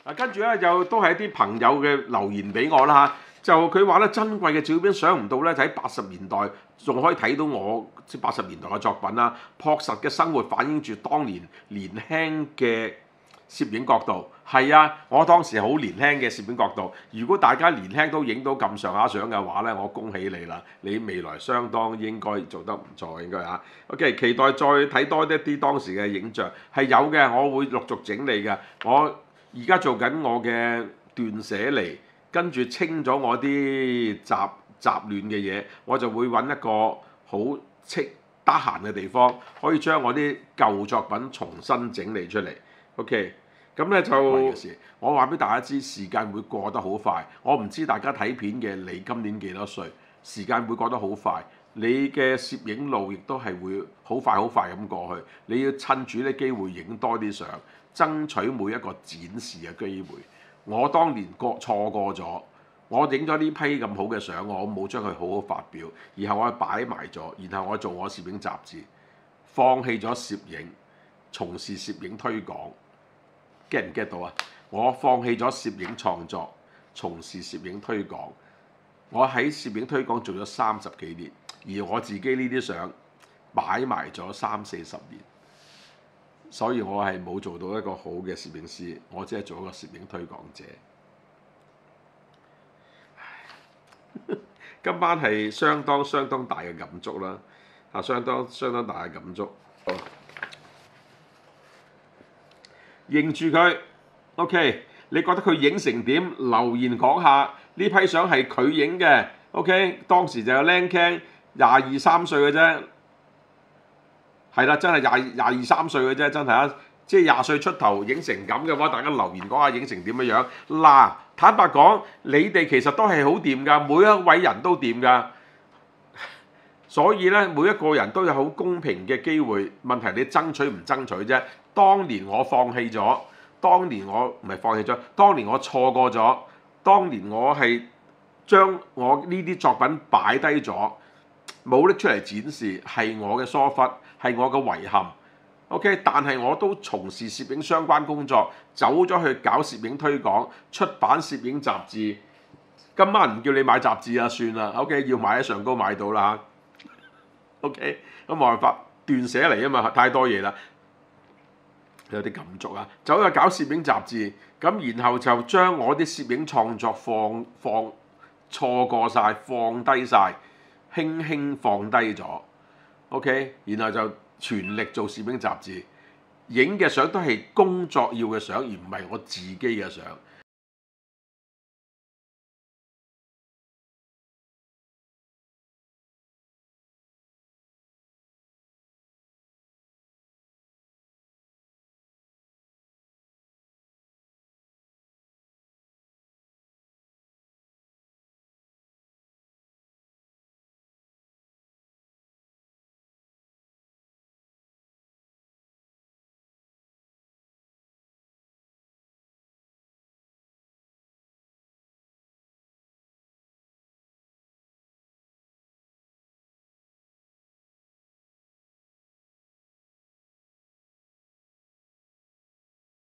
跟住咧又都係一啲朋友嘅留言俾我啦嚇，就佢話咧珍貴嘅照片想唔到咧，就喺80年代仲可以睇到我即係80年代嘅作品啦，樸實嘅生活反映住當年年輕嘅攝影角度。係啊，我當時好年輕嘅攝影角度。如果大家年輕都影到咁上下相嘅話咧，我恭喜你啦！你未來相當應該做得唔錯，應該嚇。OK， 期待再睇多一啲當時嘅影像，係有嘅，我會陸續整理嘅。我而家做緊我嘅斷捨離，跟住清咗我啲雜亂嘅嘢，我就會揾一個好得閒嘅地方，可以將我啲舊作品重新整理出嚟。OK。咁咧就我話俾大家知，時間會過得好快。我唔知大家睇片嘅你今年幾多歲？時間會過得好快，你嘅攝影路亦都係會好快咁過去。你要趁住呢機會影多啲相，爭取每一個展示嘅機會。我當年錯過咗，我影咗呢批咁好嘅相，我冇將佢好好發表，然後我擺埋咗，然後我做我攝影雜誌，放棄咗攝影，從事攝影推廣。get 唔 get 到啊？我放棄咗攝影創作，從事攝影推廣。我喺攝影推廣做咗30幾年，而我自己呢啲相擺埋咗30-40年，所以我係冇做到一個好嘅攝影師，我只係做一個攝影推廣者。今晚係相當大嘅感觸啦，相當大嘅感觸。認住佢 ，OK？ 你覺得佢影成點？留言講下。呢批相係佢影嘅 ，OK？ 當時就有靚 Ken 22-23歲嘅啫，係啦，真係22-23歲嘅啫，真係啊！即係20歲出頭影成咁嘅話，大家留言講下影成點樣樣。嗱，坦白講，你哋其實都係好掂㗎，每一位人都掂㗎。所以咧，每一個人都有好公平嘅機會，問題你爭取唔爭取啫。當年我放棄咗，當年我唔係放棄咗，當年我錯過咗，當年我係將我呢啲作品擺低咗，冇拎出嚟展示，係我嘅疏忽，係我嘅遺憾。OK， 但係我都從事攝影相關工作，走咗去搞攝影推廣，出版攝影雜誌。今晚唔叫你買雜誌啊，算啦。OK， 要買喺上高買到啦。OK， 咁冇辦法，斷捨離啊嘛，太多嘢啦，有啲感觸啊。走去搞攝影雜誌，咁然後就將我啲攝影創作錯過晒，放低晒，輕放低咗。OK， 然後就全力做攝影雜誌，影嘅相都係工作要嘅相，而唔係我自己嘅相。